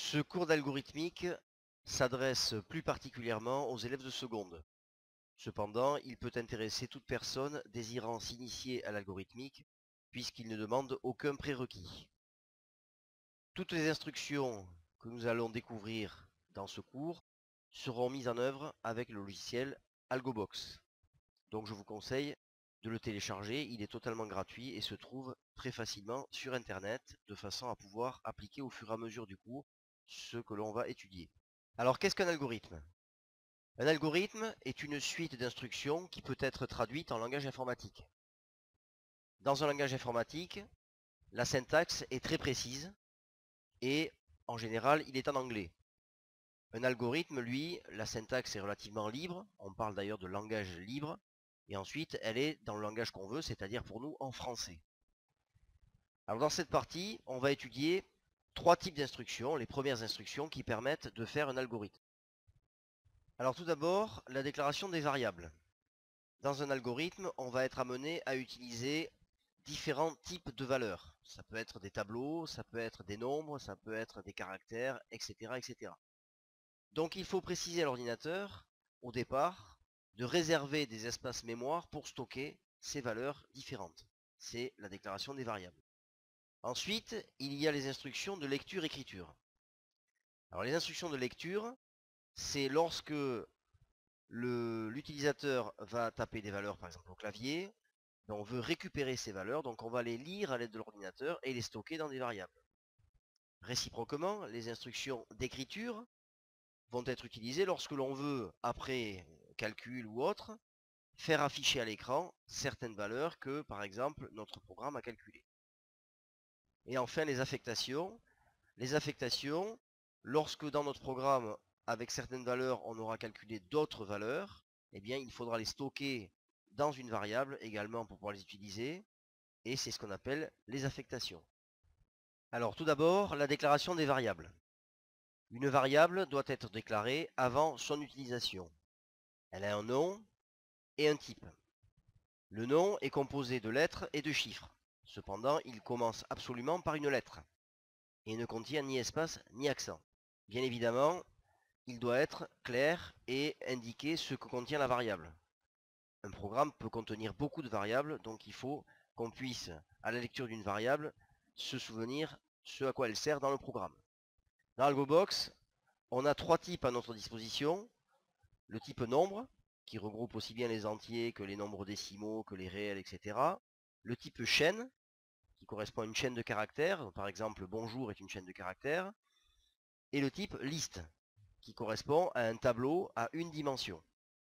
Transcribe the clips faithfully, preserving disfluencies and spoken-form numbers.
Ce cours d'algorithmique s'adresse plus particulièrement aux élèves de seconde. Cependant, il peut intéresser toute personne désirant s'initier à l'algorithmique, puisqu'il ne demande aucun prérequis. Toutes les instructions que nous allons découvrir dans ce cours seront mises en œuvre avec le logiciel AlgoBox. Donc je vous conseille de le télécharger, il est totalement gratuit et se trouve très facilement sur internet, de façon à pouvoir appliquer au fur et à mesure du cours ce que l'on va étudier. Alors qu'est-ce qu'un algorithme? Un algorithme est une suite d'instructions qui peut être traduite en langage informatique. Dans un langage informatique, la syntaxe est très précise et en général il est en anglais. Un algorithme, lui, la syntaxe est relativement libre, on parle d'ailleurs de langage libre, et ensuite elle est dans le langage qu'on veut, c'est-à-dire pour nous en français. Alors dans cette partie, on va étudier trois types d'instructions, les premières instructions qui permettent de faire un algorithme. Alors tout d'abord, la déclaration des variables. Dans un algorithme, on va être amené à utiliser différents types de valeurs. Ça peut être des tableaux, ça peut être des nombres, ça peut être des caractères, et cetera et cetera. Donc il faut préciser à l'ordinateur, au départ, de réserver des espaces mémoire pour stocker ces valeurs différentes. C'est la déclaration des variables. Ensuite, il y a les instructions de lecture-écriture. Alors les instructions de lecture, c'est lorsque l'utilisateur va taper des valeurs, par exemple au clavier, on veut récupérer ces valeurs, donc on va les lire à l'aide de l'ordinateur et les stocker dans des variables. Réciproquement, les instructions d'écriture vont être utilisées lorsque l'on veut, après calcul ou autre, faire afficher à l'écran certaines valeurs que, par exemple, notre programme a calculées. Et enfin, les affectations. Les affectations, lorsque dans notre programme, avec certaines valeurs, on aura calculé d'autres valeurs, eh bien, il faudra les stocker dans une variable également pour pouvoir les utiliser. Et c'est ce qu'on appelle les affectations. Alors, tout d'abord, la déclaration des variables. Une variable doit être déclarée avant son utilisation. Elle a un nom et un type. Le nom est composé de lettres et de chiffres. Cependant, il commence absolument par une lettre et ne contient ni espace ni accent. Bien évidemment, il doit être clair et indiquer ce que contient la variable. Un programme peut contenir beaucoup de variables, donc il faut qu'on puisse, à la lecture d'une variable, se souvenir ce à quoi elle sert dans le programme. Dans AlgoBox, on a trois types à notre disposition. Le type nombre, qui regroupe aussi bien les entiers que les nombres décimaux, que les réels, et cetera. Le type chaîne, qui correspond à une chaîne de caractères, par exemple bonjour est une chaîne de caractères. Et le type liste, qui correspond à un tableau à une dimension.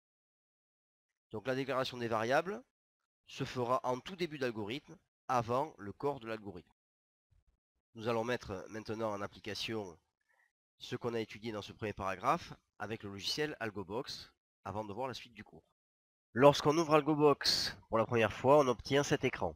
Donc la déclaration des variables se fera en tout début d'algorithme, avant le corps de l'algorithme. Nous allons mettre maintenant en application ce qu'on a étudié dans ce premier paragraphe avec le logiciel AlgoBox, avant de voir la suite du cours. Lorsqu'on ouvre AlgoBox pour la première fois, on obtient cet écran.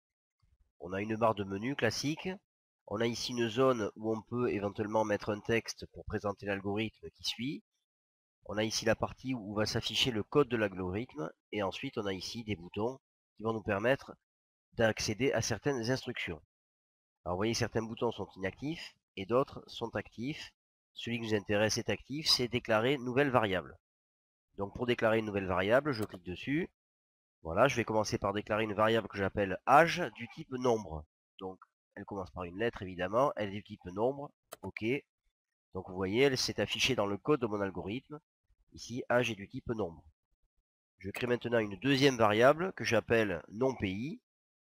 On a une barre de menu classique. On a ici une zone où on peut éventuellement mettre un texte pour présenter l'algorithme qui suit. On a ici la partie où va s'afficher le code de l'algorithme. Et ensuite, on a ici des boutons qui vont nous permettre d'accéder à certaines instructions. Alors vous voyez, certains boutons sont inactifs et d'autres sont actifs. Celui qui nous intéresse est actif, c'est déclarer nouvelle variable. Donc pour déclarer une nouvelle variable, je clique dessus. Voilà, je vais commencer par déclarer une variable que j'appelle âge du type nombre. Donc elle commence par une lettre évidemment, elle est du type nombre, ok. Donc vous voyez, elle s'est affichée dans le code de mon algorithme. Ici, âge est du type nombre. Je crée maintenant une deuxième variable que j'appelle nom pays.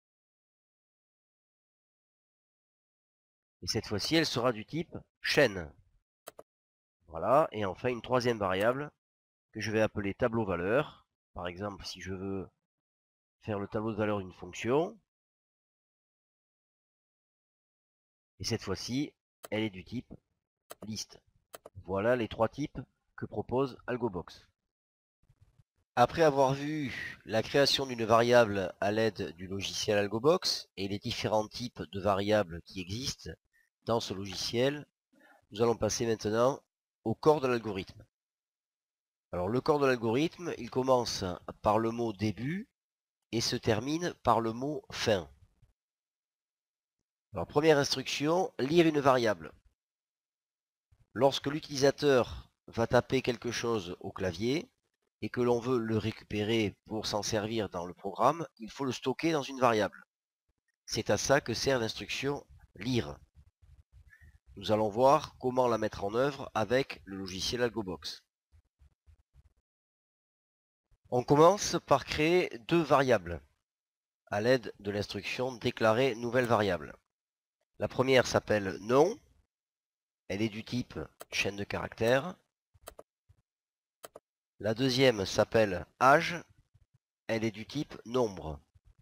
Et cette fois-ci, elle sera du type chaîne. Voilà, et enfin une troisième variable que je vais appeler tableau valeur. Par exemple, si je veux faire le tableau de valeur d'une fonction. Et cette fois-ci, elle est du type liste. Voilà les trois types que propose AlgoBox. Après avoir vu la création d'une variable à l'aide du logiciel AlgoBox et les différents types de variables qui existent dans ce logiciel, nous allons passer maintenant au corps de l'algorithme. Alors le corps de l'algorithme, il commence par le mot début et se termine par le mot fin. Alors première instruction, lire une variable. Lorsque l'utilisateur va taper quelque chose au clavier et que l'on veut le récupérer pour s'en servir dans le programme, il faut le stocker dans une variable. C'est à ça que sert l'instruction lire. Nous allons voir comment la mettre en œuvre avec le logiciel AlgoBox. On commence par créer deux variables à l'aide de l'instruction déclarer nouvelle variable. La première s'appelle nom. Elle est du type chaîne de caractères. La deuxième s'appelle âge. Elle est du type nombre.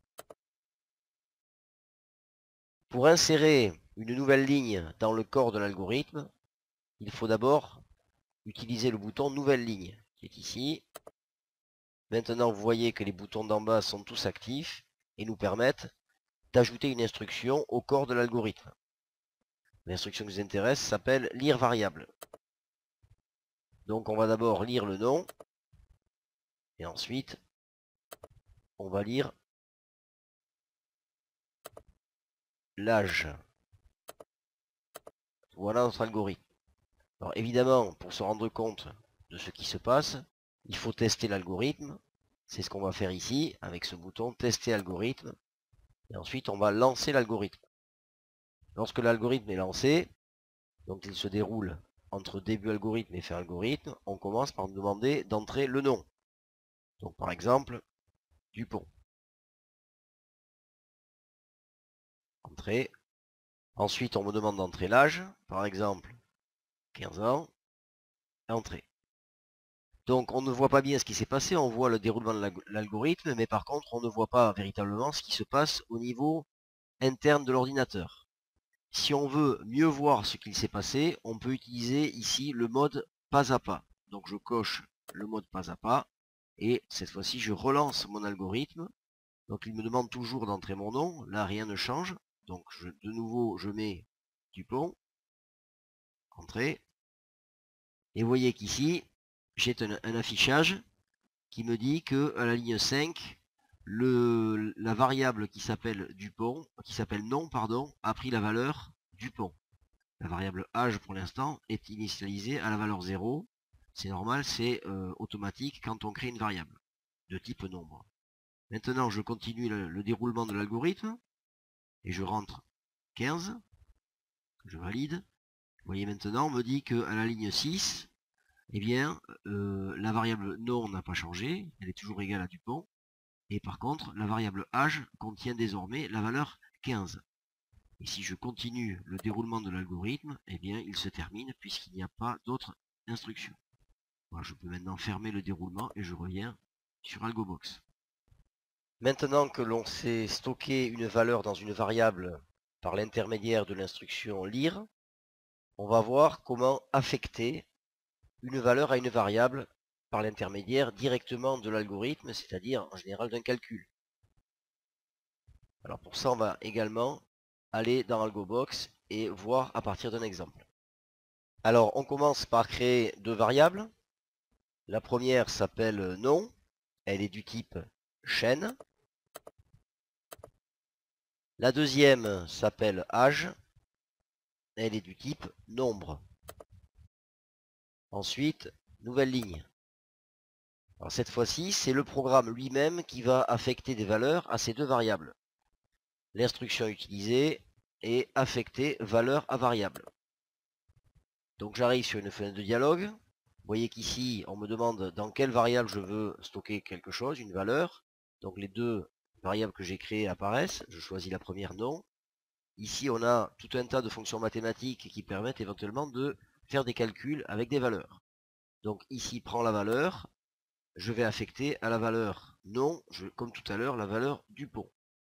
Pour insérer une nouvelle ligne dans le corps de l'algorithme, il faut d'abord utiliser le bouton nouvelle ligne qui est ici. Maintenant, vous voyez que les boutons d'en bas sont tous actifs et nous permettent d'ajouter une instruction au corps de l'algorithme. L'instruction qui nous intéresse s'appelle lire variable. Donc on va d'abord lire le nom et ensuite on va lire l'âge. Voilà notre algorithme. Alors évidemment, pour se rendre compte de ce qui se passe, il faut tester l'algorithme. C'est ce qu'on va faire ici avec ce bouton tester algorithme. Et ensuite on va lancer l'algorithme. Lorsque l'algorithme est lancé, donc il se déroule entre début algorithme et fin algorithme, on commence par nous demander d'entrer le nom. Donc par exemple, Dupont. Entrée. Ensuite, on me demande d'entrer l'âge, par exemple, quinze ans. Entrée. Donc on ne voit pas bien ce qui s'est passé, on voit le déroulement de l'algorithme, mais par contre on ne voit pas véritablement ce qui se passe au niveau interne de l'ordinateur. Si on veut mieux voir ce qu'il s'est passé, on peut utiliser ici le mode pas à pas. Donc je coche le mode pas à pas, et cette fois-ci je relance mon algorithme. Donc il me demande toujours d'entrer mon nom, là rien ne change. Donc je, de nouveau je mets Dupont, entrée. Et vous voyez qu'ici, j'ai un, un affichage qui me dit que à la ligne cinq, le, la variable qui s'appelle Dupont, qui s'appelle nom, pardon, a pris la valeur Dupont. La variable âge pour l'instant est initialisée à la valeur zéro. C'est normal, c'est euh, automatique quand on crée une variable de type nombre. Maintenant, je continue le, le déroulement de l'algorithme et je rentre quinze. Je valide. Vous voyez maintenant, on me dit qu'à la ligne six, eh bien, euh, la variable nom n'a pas changé, elle est toujours égale à Dupont. Et par contre, la variable âge contient désormais la valeur quinze. Et si je continue le déroulement de l'algorithme, eh bien, il se termine puisqu'il n'y a pas d'autres instructions. Voilà, je peux maintenant fermer le déroulement et je reviens sur AlgoBox. Maintenant que l'on sait stocker une valeur dans une variable par l'intermédiaire de l'instruction lire, on va voir comment affecter une valeur à une variable par l'intermédiaire directement de l'algorithme, c'est-à-dire en général d'un calcul. Alors pour ça, on va également aller dans AlgoBox et voir à partir d'un exemple. Alors on commence par créer deux variables. La première s'appelle nom, elle est du type chaîne. La deuxième s'appelle âge, elle est du type nombre. Ensuite, nouvelle ligne. Alors cette fois-ci, c'est le programme lui-même qui va affecter des valeurs à ces deux variables. L'instruction utilisée est affecter valeur à variable. Donc j'arrive sur une fenêtre de dialogue. Vous voyez qu'ici, on me demande dans quelle variable je veux stocker quelque chose, une valeur. Donc les deux variables que j'ai créées apparaissent. Je choisis la première, non. Ici, on a tout un tas de fonctions mathématiques qui permettent éventuellement de faire des calculs avec des valeurs. Donc ici, prends la valeur. Je vais affecter à la valeur non, je, comme tout à l'heure, la valeur Dupont.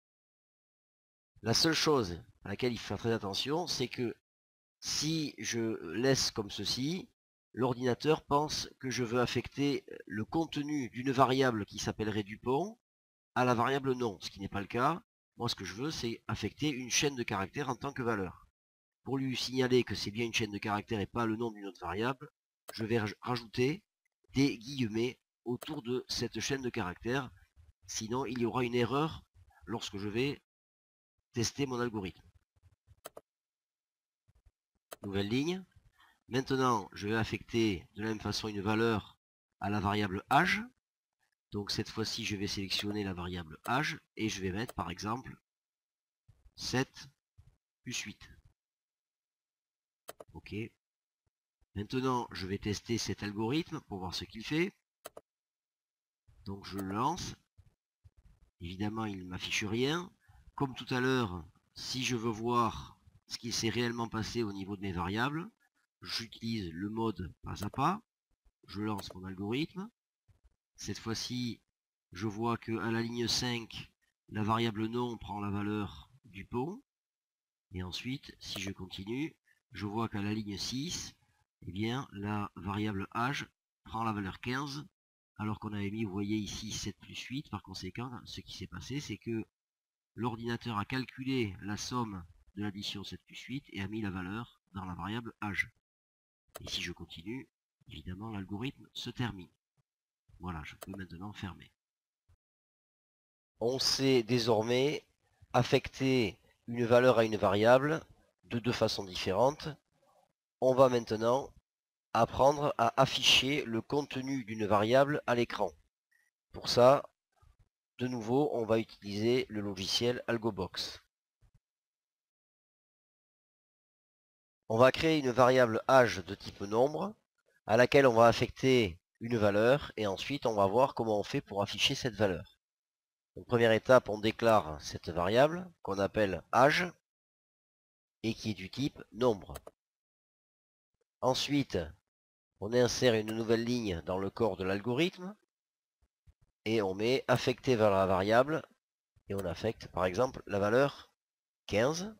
La seule chose à laquelle il faut faire très attention, c'est que si je laisse comme ceci, l'ordinateur pense que je veux affecter le contenu d'une variable qui s'appellerait Dupont à la variable nom, ce qui n'est pas le cas. Moi, ce que je veux, c'est affecter une chaîne de caractères en tant que valeur. Pour lui signaler que c'est bien une chaîne de caractères et pas le nom d'une autre variable, je vais rajouter des guillemets autour de cette chaîne de caractères. Sinon, il y aura une erreur lorsque je vais tester mon algorithme. Nouvelle ligne. Maintenant, je vais affecter de la même façon une valeur à la variable âge. Donc cette fois-ci, je vais sélectionner la variable âge et je vais mettre par exemple sept plus huit. Ok. Maintenant, je vais tester cet algorithme pour voir ce qu'il fait. Donc je le lance. Évidemment, il ne m'affiche rien. Comme tout à l'heure, si je veux voir ce qui s'est réellement passé au niveau de mes variables, j'utilise le mode pas à pas. Je lance mon algorithme. Cette fois-ci, je vois que à la ligne cinq, la variable nom prend la valeur du pont. Et ensuite, si je continue, je vois qu'à la ligne six, eh bien, la variable âge prend la valeur quinze, alors qu'on avait mis, vous voyez ici, sept plus huit. Par conséquent, ce qui s'est passé, c'est que l'ordinateur a calculé la somme de l'addition sept plus huit et a mis la valeur dans la variable âge. Et si je continue, évidemment, l'algorithme se termine. Voilà, je peux maintenant fermer. On sait désormais affecter une valeur à une variable de deux façons différentes. On va maintenant apprendre à afficher le contenu d'une variable à l'écran. Pour ça, de nouveau, on va utiliser le logiciel AlgoBox. On va créer une variable âge de type nombre à laquelle on va affecter une valeur et ensuite on va voir comment on fait pour afficher cette valeur. Donc, première étape, on déclare cette variable qu'on appelle âge et qui est du type nombre. Ensuite, on insère une nouvelle ligne dans le corps de l'algorithme et on met affecter vers la variable et on affecte par exemple la valeur quinze.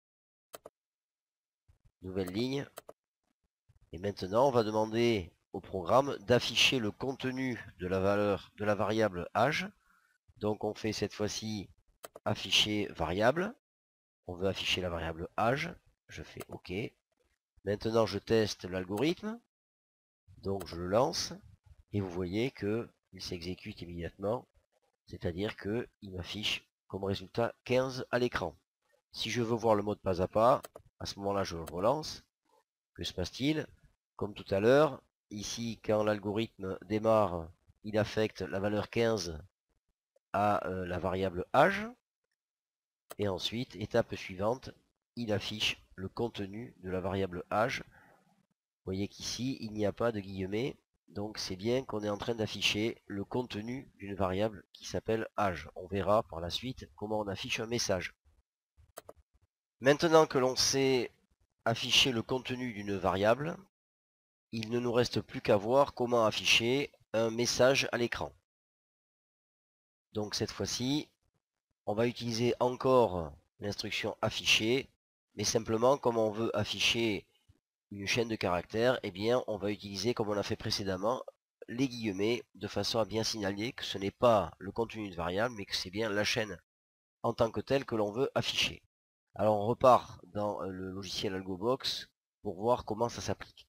Nouvelle ligne. Et maintenant, on va demander au programme d'afficher le contenu de la valeur de la variable âge. Donc on fait cette fois-ci afficher variable. On veut afficher la variable âge. Je fais OK. Maintenant, je teste l'algorithme. Donc je le lance. Et vous voyez qu'il s'exécute immédiatement. C'est-à-dire qu'il m'affiche comme résultat quinze à l'écran. Si je veux voir le mode pas à pas, à ce moment-là, je le relance. Que se passe-t-il? Comme tout à l'heure, ici, quand l'algorithme démarre, il affecte la valeur quinze à euh, la variable âge. Et ensuite, étape suivante, il affiche le contenu de la variable âge. Vous voyez qu'ici, il n'y a pas de guillemets. Donc c'est bien qu'on est en train d'afficher le contenu d'une variable qui s'appelle âge. On verra par la suite comment on affiche un message. Maintenant que l'on sait afficher le contenu d'une variable, il ne nous reste plus qu'à voir comment afficher un message à l'écran. Donc cette fois-ci, on va utiliser encore l'instruction afficher, mais simplement comme on veut afficher une chaîne de caractères, eh bien on va utiliser comme on l'a fait précédemment les guillemets de façon à bien signaler que ce n'est pas le contenu de variable, mais que c'est bien la chaîne en tant que telle que l'on veut afficher. Alors on repart dans le logiciel AlgoBox pour voir comment ça s'applique.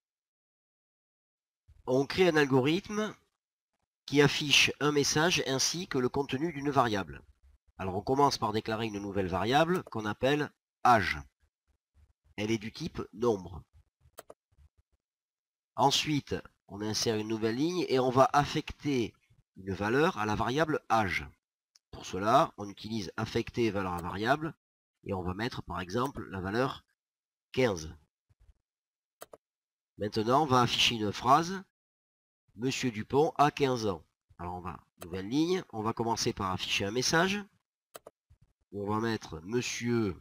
On crée un algorithme qui affiche un message ainsi que le contenu d'une variable. Alors on commence par déclarer une nouvelle variable qu'on appelle âge. Elle est du type nombre. Ensuite, on insère une nouvelle ligne et on va affecter une valeur à la variable âge. Pour cela, on utilise affecter valeur à variable et on va mettre par exemple la valeur quinze. Maintenant, on va afficher une phrase. Monsieur Dupont a quinze ans. Alors on va, nouvelle ligne, on va commencer par afficher un message. On va mettre Monsieur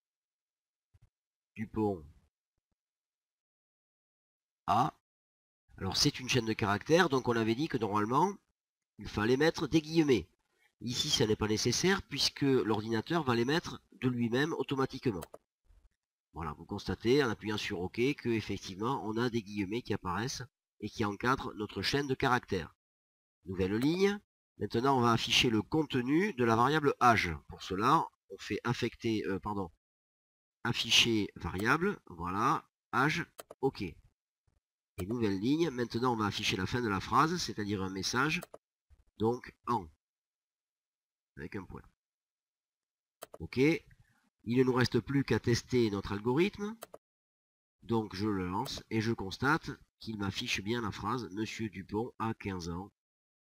Dupont a. Alors c'est une chaîne de caractères, donc on avait dit que normalement, il fallait mettre des guillemets. Ici, ça n'est pas nécessaire puisque l'ordinateur va les mettre de lui-même automatiquement. Voilà, vous constatez en appuyant sur OK que effectivement on a des guillemets qui apparaissent et qui encadrent notre chaîne de caractères. Nouvelle ligne. Maintenant, on va afficher le contenu de la variable âge. Pour cela, on fait affecter, euh, pardon, afficher variable. Voilà, âge, OK. Et nouvelle ligne. Maintenant, on va afficher la fin de la phrase, c'est-à-dire un message. Donc, en. Avec un point. OK. Il ne nous reste plus qu'à tester notre algorithme. Donc je le lance et je constate qu'il m'affiche bien la phrase « Monsieur Dupont a quinze ans ».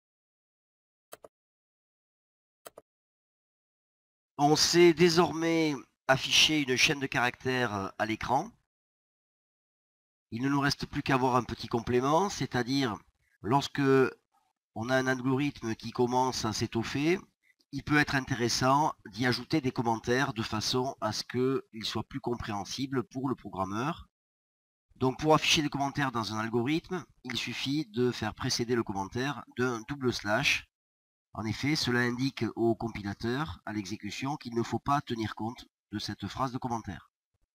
On sait désormais afficher une chaîne de caractères à l'écran. Il ne nous reste plus qu'à voir un petit complément, c'est-à-dire lorsque on a un algorithme qui commence à s'étoffer, il peut être intéressant d'y ajouter des commentaires de façon à ce qu'il soit plus compréhensible pour le programmeur. Donc pour afficher des commentaires dans un algorithme, il suffit de faire précéder le commentaire d'un double slash. En effet, cela indique au compilateur, à l'exécution, qu'il ne faut pas tenir compte de cette phrase de commentaire.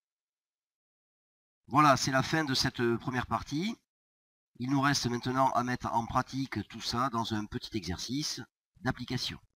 Voilà, c'est la fin de cette première partie. Il nous reste maintenant à mettre en pratique tout ça dans un petit exercice d'application.